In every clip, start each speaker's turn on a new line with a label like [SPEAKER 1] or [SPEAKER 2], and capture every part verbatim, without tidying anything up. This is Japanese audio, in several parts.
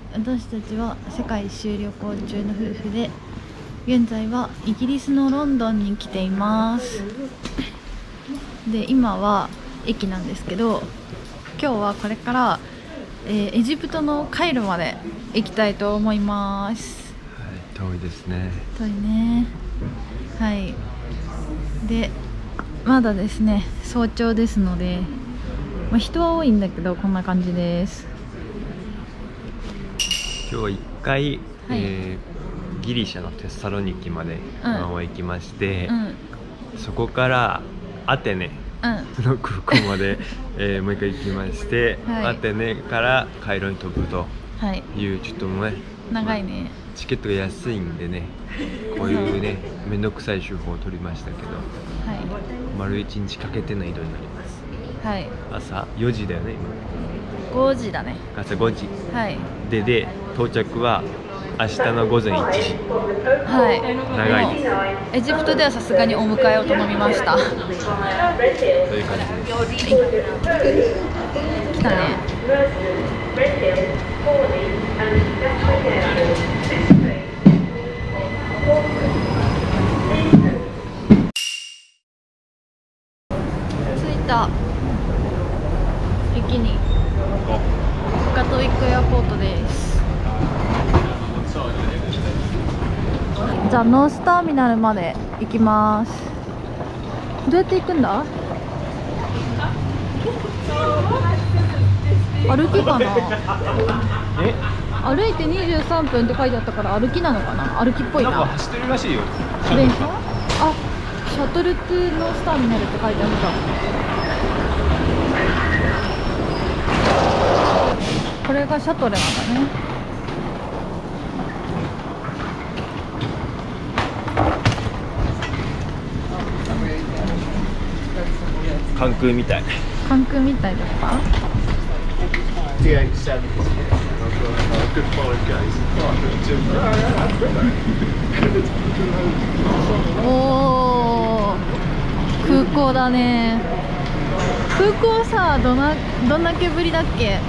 [SPEAKER 1] 私たちは世界一周旅行中の夫婦で、現在はイギリスのロンドンに来ています。で、今は駅なんですけど、今日はこれから、えー、エジプトのカイロまで行きたいと思います。
[SPEAKER 2] はい、遠いですね。
[SPEAKER 1] 遠いね。はい。で、まだですね、早朝ですので、まあ、人は多いんだけどこんな感じです。
[SPEAKER 2] 今日は一回、
[SPEAKER 1] はい、
[SPEAKER 2] えー、ギリシャのテサロニキまで今は行きまして、
[SPEAKER 1] うんうん、
[SPEAKER 2] そこからアテネの空港まで、うんえー、もう一回行きまして、はい、アテネからカイロに飛ぶという、はい、ちょっともうね長いね、まあ、チケットが安いんでね、こういうねめんどくさい手法を取りましたけど、はい、丸一日かけての移動になります。はい、朝よじだよね今。
[SPEAKER 1] ごじだね。
[SPEAKER 2] 朝ごじ、はい、でで到着は明日のごぜんいちじ。はい、長いです。
[SPEAKER 1] エジプトではさすがにお迎えを頼みました。という
[SPEAKER 2] 感じです。
[SPEAKER 1] 来たね。着いた。駅にガトウィックエアポートです。じゃあノースターミナルまで行きます。どうやって行くんだ？歩きかな？え？歩いてにじゅうさんぷんって書いてあったから歩きなのかな？歩きっぽいな。
[SPEAKER 2] なんか走ってるらしいよ。
[SPEAKER 1] 電車？あ、シャトルトゥノースターミナルって書いてあった。これがシャトレなんだね。
[SPEAKER 2] 関空みたい。
[SPEAKER 1] 関空みたいですか？おー、空港だね。空港さ、どなどんだけぶりだっけ？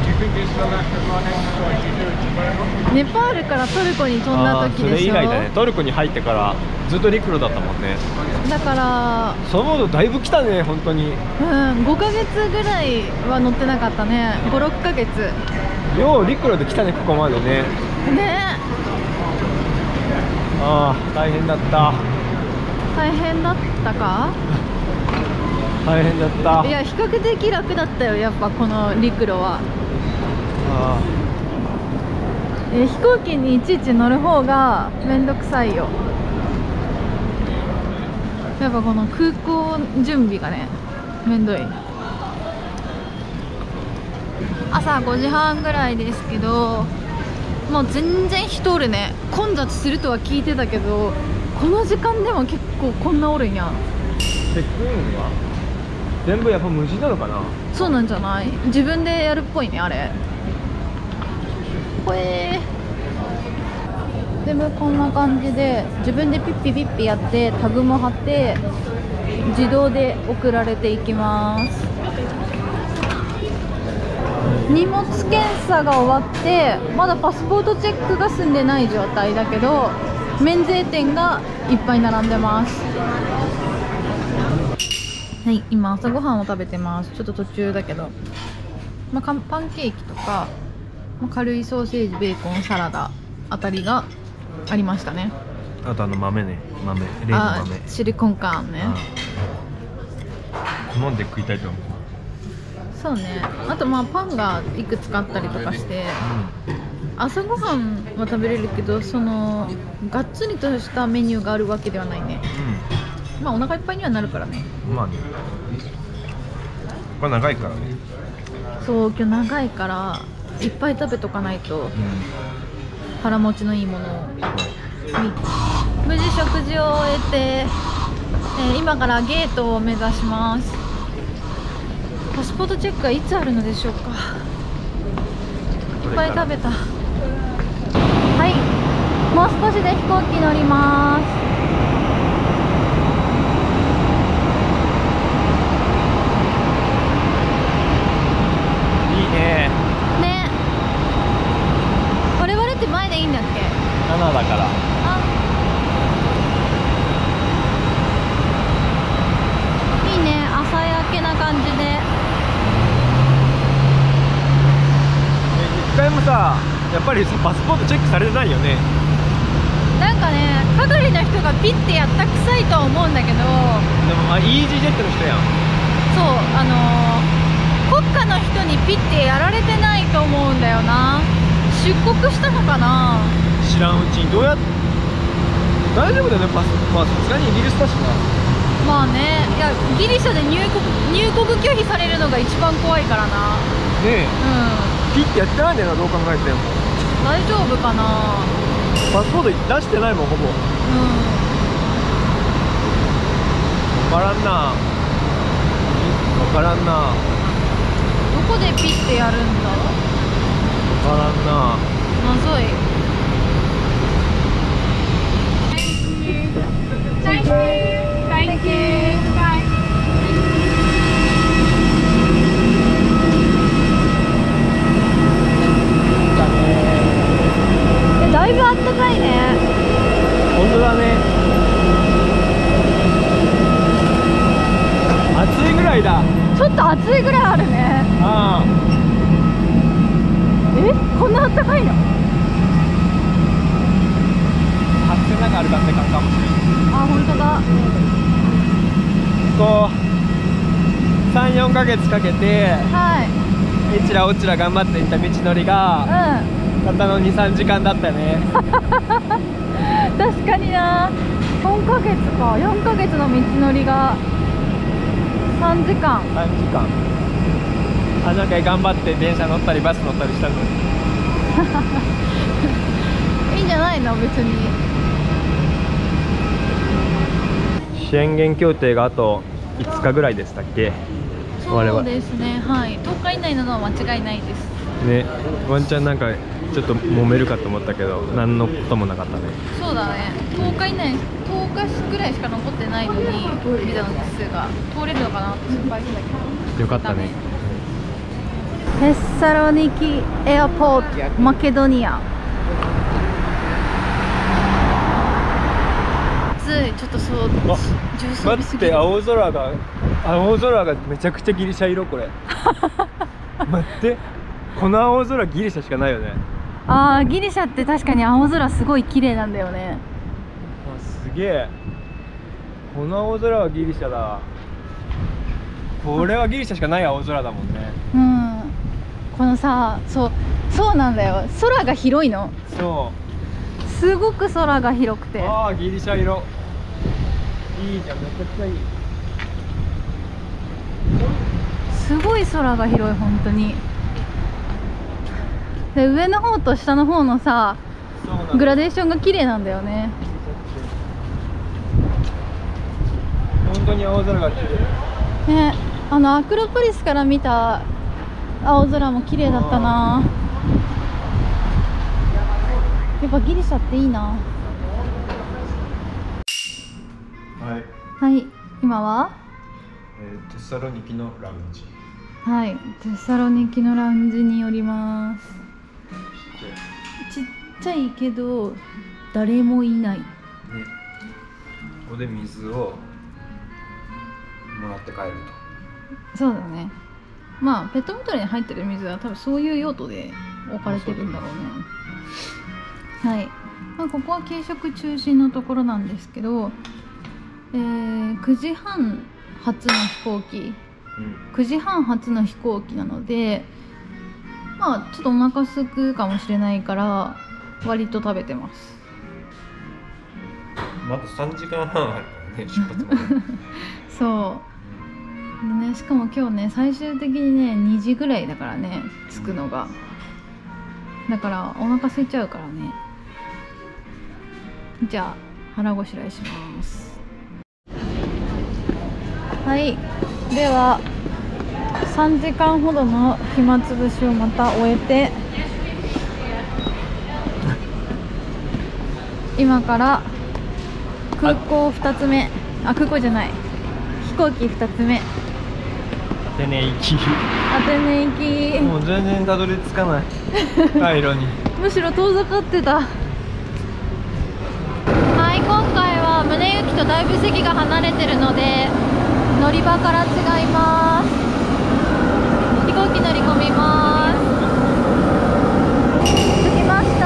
[SPEAKER 1] ネパールからトルコに飛んだ時でしょ。
[SPEAKER 2] それ以来だね。トルコに入ってからずっと陸路だったもんね。
[SPEAKER 1] だから
[SPEAKER 2] そのモードだいぶ来たね、本当に。
[SPEAKER 1] うん、ごかげつぐらいは乗ってなかったね。ご、ろっかげつ。
[SPEAKER 2] よう陸路で来たね、ここまでね。
[SPEAKER 1] ね。
[SPEAKER 2] ああ、大変だった。
[SPEAKER 1] 大変だったか？
[SPEAKER 2] 大変だった。
[SPEAKER 1] いや、比較的楽だったよ、やっぱこの陸路は。ああ、え飛行機にいちいち乗る方がめんどくさいよ。やっぱこの空港準備がねめんどい。朝ごじはんぐらいですけど、もう全然人おるね。混雑するとは聞いてたけど、この時間でも結構こんなおるんや。
[SPEAKER 2] チェックインは全部やっぱ無人なのかな？
[SPEAKER 1] そうなんじゃない？自分でやるっぽいね、あれ。ほえー。全部こんな感じで自分でピッピピッピやってタグも貼って自動で送られていきます。荷物検査が終わってまだパスポートチェックが済んでない状態だけど、免税店がいっぱい並んでます。はい、今朝ごはんを食べてます。ちょっと途中だけど、まあ、パンケーキとか、まあ、軽いソーセージ、ベーコン、サラダあたりがありましたね。
[SPEAKER 2] あとあの豆ね、豆、例の豆、
[SPEAKER 1] シリコンカーンね。
[SPEAKER 2] 好んで食いたいと思う。
[SPEAKER 1] そうね。あとまあパンがいくつかあったりとかして、うん、朝ごはんは食べれるけど、そのがっつりとしたメニューがあるわけではないね。うん、まあお腹いっぱいにはなるからね。まあね。
[SPEAKER 2] これ長いからね。
[SPEAKER 1] そう、今日長いからいっぱい食べとかないと、うん、腹持ちのいいものを。無事食事を終えて、えー、今からゲートを目指します。パスポートチェックはいつあるのでしょうか。いっぱい食べた。はい、もう少しで飛行機乗ります。いいね。ね。
[SPEAKER 2] ななだから。
[SPEAKER 1] あ、いいね、朝焼けな感じで。
[SPEAKER 2] 一回もさ、やっぱりさパスポートチェックされてないよね。
[SPEAKER 1] なんかね、係の人がピッてやった臭いとは思うんだけど。で
[SPEAKER 2] もあ、イージージェットの人やん。
[SPEAKER 1] そう、あのー、国家の人にピッてやられてないと思うんだよな。出国したのかな。
[SPEAKER 2] 知らんうちにどうやっ大丈夫だよね、パス。まあさすがにイギリスだしな。
[SPEAKER 1] まあね、いやギリシャで入国入国拒否されるのが一番怖いからな。
[SPEAKER 2] ねえ、
[SPEAKER 1] うん、
[SPEAKER 2] ピッてやってないんだよな、どう考えても。
[SPEAKER 1] 大丈夫かな。
[SPEAKER 2] パスポート出してないもん、ほぼ。うん、分からんな、分からんな。
[SPEAKER 1] どこでピッてやるんだ。
[SPEAKER 2] 分からんな、
[SPEAKER 1] 謎い。Thank you. Thank you. Bye. え、だいぶあったかいね。
[SPEAKER 2] 本当だね。暑いぐらいだ。
[SPEAKER 1] ちょっと暑いぐらいあるね。
[SPEAKER 2] ああ。
[SPEAKER 1] え、こんなあったかいの。
[SPEAKER 2] 発生なんかあるかって感じかもしれない。
[SPEAKER 1] あ、本当だ。
[SPEAKER 2] こうさん、よんかげつかけて、
[SPEAKER 1] はい、
[SPEAKER 2] えちらおちら頑張っていった道のりが、うん、たったのに、さんじかんだったね。
[SPEAKER 1] 確かにな。よんかげつか、よんかげつの道のりがさんじかん。
[SPEAKER 2] さんじかん。あ、なんか頑張って電車乗ったりバス乗ったりしたのに。
[SPEAKER 1] いいんじゃないの、別に。
[SPEAKER 2] 宣言協定があといつかぐらいでしたっけ。
[SPEAKER 1] そうですね、はい、とおか以内なのは間違いないです
[SPEAKER 2] ね。ワンちゃんなんかちょっと揉めるかと思ったけど何のこともなかったね。
[SPEAKER 1] そうだね、とおか以内、とおかぐらいしか残ってないのにビザの日数が通れるのかなって心配してたけど、
[SPEAKER 2] よかったね。
[SPEAKER 1] テッサロニキエアポートマケドニア。ちょっとそう、重装備すぎる。
[SPEAKER 2] 待って、青空が青空がめちゃくちゃギリシャ色。これ待って、この青空ギリシャしかないよね。
[SPEAKER 1] あー、ギリシャって確かに青空すごい綺麗なんだよね。
[SPEAKER 2] あ、すげえ。この青空はギリシャだ。これはギリシャしかない青空だもんね。
[SPEAKER 1] うん、このさ、そうそうなんだよ、空が広いの。
[SPEAKER 2] そう、
[SPEAKER 1] すごく空が広くて。
[SPEAKER 2] ああ、ギリシャ色いいじゃん、めちゃくちゃいい。
[SPEAKER 1] すごい空が広い、本当に。で、上の方と下の方のさ、グラデーションが綺麗なんだよね。
[SPEAKER 2] 本当に青空が綺麗
[SPEAKER 1] ね。あのアクロポリスから見た青空も綺麗だったな。やっぱギリシャっていいな。
[SPEAKER 2] はい、
[SPEAKER 1] はい、今は、
[SPEAKER 2] えー、テッサロニキのラウンジ。
[SPEAKER 1] はい、テッサロニキのラウンジにおります。ちっちゃいけど誰もいない、ね、
[SPEAKER 2] ここで水をもらって帰る
[SPEAKER 1] と。そうだね。まあペットボトルに入ってる水は多分そういう用途で置かれてるんだろうね。はい、まあ、ここは軽食中心のところなんですけど、えー、くじはん発の飛行機、うん、くじはん発の飛行機なので、まあちょっとお腹すくかもしれないから割と食べてます。
[SPEAKER 2] まださんじかんはんあるからね、出発まで。
[SPEAKER 1] そうでね、しかも今日ね最終的にねにじぐらいだからね、着くのが。だからお腹空いちゃうからね。じゃあ腹ごしらえします。はい、ではさんじかんほどの暇つぶしをまた終えて、今から空港ふたつめ、あ、空港じゃない、飛行機ふたつめ、
[SPEAKER 2] アテネ行き。
[SPEAKER 1] アテネ行き。
[SPEAKER 2] もう全然たどり着かないカイロに。
[SPEAKER 1] むしろ遠ざかってた。 宗行とだいぶ席が離れてるので乗り場から違います。飛行機乗り込みます。着きました。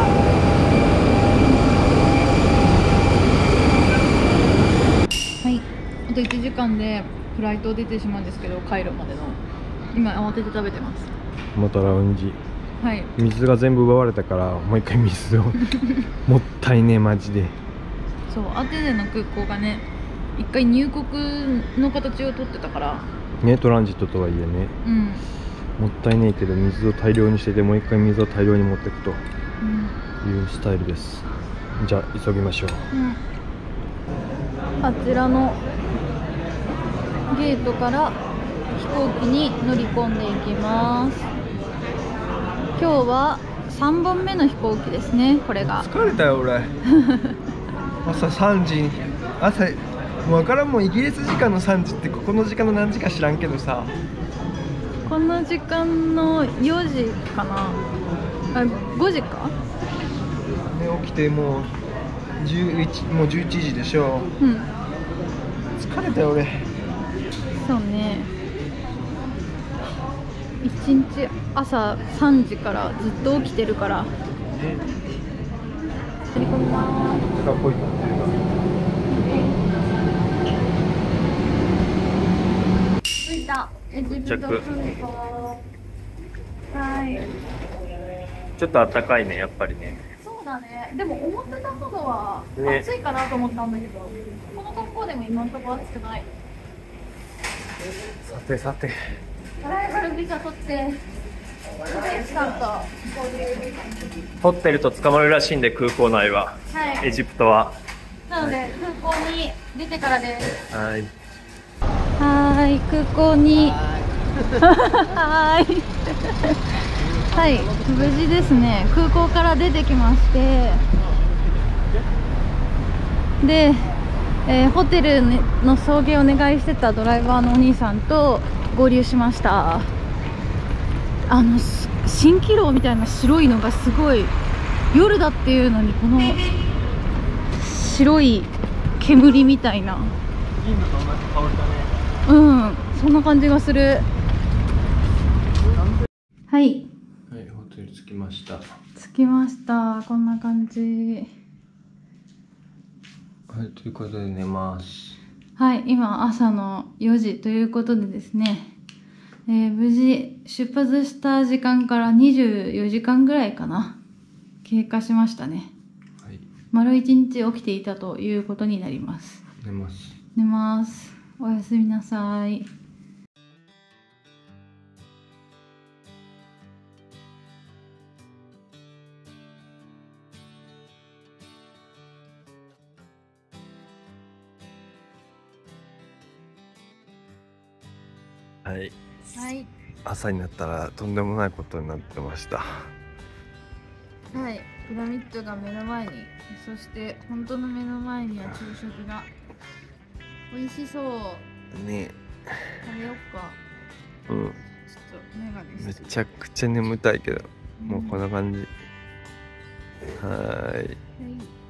[SPEAKER 1] はい、あといちじかんでフライト出てしまうんですけど、カイロまでの今慌てて食べてます。
[SPEAKER 2] またラウンジ。
[SPEAKER 1] はい、
[SPEAKER 2] 水が全部奪われたからもう一回水をもったいねえマジで。
[SPEAKER 1] そうアテネの空港がね一回入国の形をとってたから
[SPEAKER 2] ね、トランジットとはいえね、
[SPEAKER 1] うん、
[SPEAKER 2] もったいねえけど水を大量にしててもう一回水を大量に持っていくというスタイルです、うん、じゃあ急ぎましょう、
[SPEAKER 1] うん、あちらのゲートから飛行機に乗り込んでいきます。今日はさんぼんめの飛行機ですね。これが
[SPEAKER 2] 疲れたよ俺朝さんじに朝もう分からんもん。イギリス時間のさんじってここの時間の何時か知らんけどさ、
[SPEAKER 1] この時間のよじかなあごじかね。
[SPEAKER 2] 起きてもうじゅういちもうじゅういちじでしょ。うん、疲れたよ俺。
[SPEAKER 1] そうね、一日朝さんじからずっと起きてるから。乗り込みます。着いた。エジプト空港。はい。
[SPEAKER 2] ちょっと暖かいね、やっぱりね。
[SPEAKER 1] そうだね。でも思ってたほどは
[SPEAKER 2] ね
[SPEAKER 1] 暑いかなと思ったんだけど、この格好でも今のところ暑くない。
[SPEAKER 2] さてさて。
[SPEAKER 1] アライバルビザ取って。
[SPEAKER 2] ホテルと捕まるらしいんで、空港内は、はい、エジプトは。
[SPEAKER 1] なので空港に出てからです。
[SPEAKER 2] はい。
[SPEAKER 1] はい、空港に。はい。はい、無事ですね。空港から出てきまして。で、えー、ホテルの送迎をお願いしてたドライバーのお兄さんと合流しました。あの蜃気楼みたいな白いのがすごい、夜だっていうのにこの白い煙みたいな、うん、そんな感じがする。はい、
[SPEAKER 2] はい、ホテル着きました。
[SPEAKER 1] 着きました。こんな感じ。
[SPEAKER 2] はい、ということで寝ます。
[SPEAKER 1] はい、今朝のよじということでですね、えー、無事出発した時間からにじゅうよじかんぐらいかな経過しましたね。はい、丸一日起きていたということになります。
[SPEAKER 2] 寝ます
[SPEAKER 1] 寝ます。おやすみなさい。
[SPEAKER 2] はい、
[SPEAKER 1] はい、
[SPEAKER 2] 朝になったらとんでもないことになってました。
[SPEAKER 1] はい、ピラミッドが目の前に、そして本当の目の前には朝食が美味しそう
[SPEAKER 2] ね。
[SPEAKER 1] 食べよっか。
[SPEAKER 2] うん、
[SPEAKER 1] ちょっとメガネして
[SPEAKER 2] めちゃくちゃ眠たいけど、うん、もうこんな感じ。はーい。
[SPEAKER 1] はい。